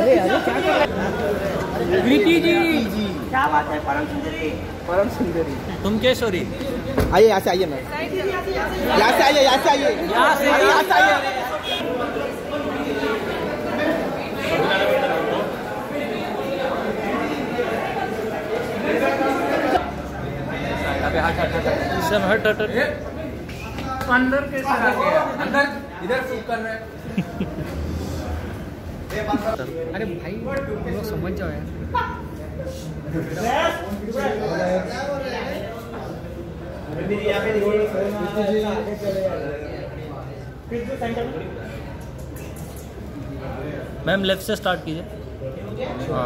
अरे अरे क्या कर रहे? कृति जी क्या बात है? परम सुंदरी, परम सुंदरी। तुम केशोरी, आइए यहाँ से, आइए ना, यहाँ से आइए, यहाँ से आइए, यहाँ से आइए। सब हट हट अंदर कैसे आ गया? अंदर इधर शूट कर रहे हैं। अरे भाई तुम लोग समझ जाओ यार। मैम लेफ्ट से स्टार्ट कीजिए। हाँ